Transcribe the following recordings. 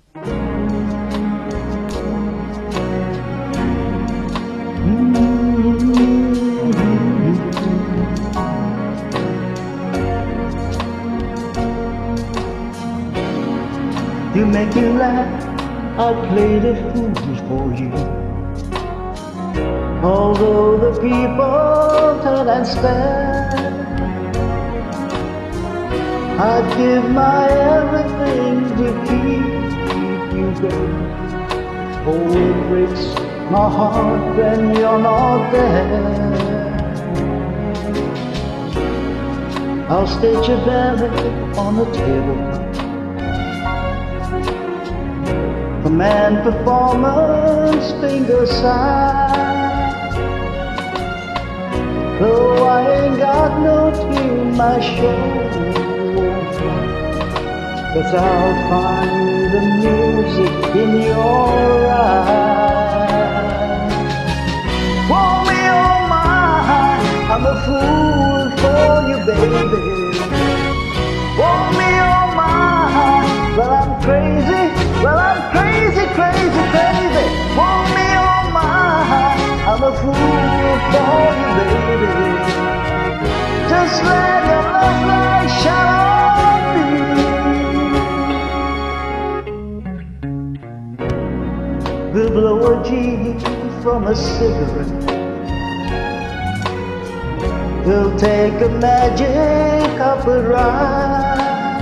To make you laugh, I played a fool for you. Although the people turn and stare, I'd give my everything to keep you there. Oh, it breaks my heart when you're not there. I'll stage a ballet on the tabletop, command performance finger-side. Though I ain't got no tune, my show won't fly, 'cause I'll find the music in your eyes. Oh me, oh my, I'm a fool for you, baby. Oh me, oh my, well I'm crazy, well I'm crazy, crazy, crazy. Oh me, oh my, I'm a fool for you, baby. Just let your love light shine on me. We'll blow a G from a cigarette. We'll take a magic carpet ride.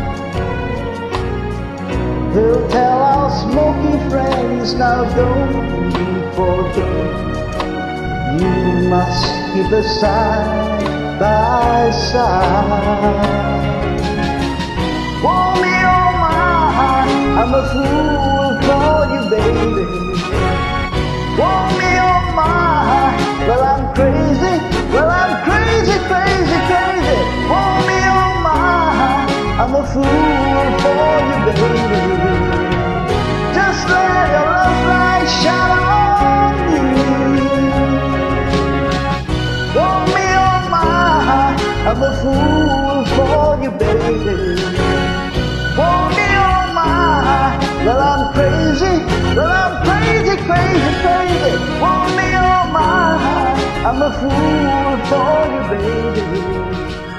We'll tell our smoky friends, now don't forget, you must keep us side by side. Oh me, oh my, I'm a fool for you, baby. Oh me, oh my, well I'm crazy, well I'm crazy, crazy, crazy. Oh me, oh my, I'm a fool for you, baby. Just let your love light shine on me. Oh me, oh my, I'm a fool for you, baby. Oh me, oh my, well I'm crazy, well I'm crazy, crazy, crazy. Oh me, oh my, I'm a fool for you, baby.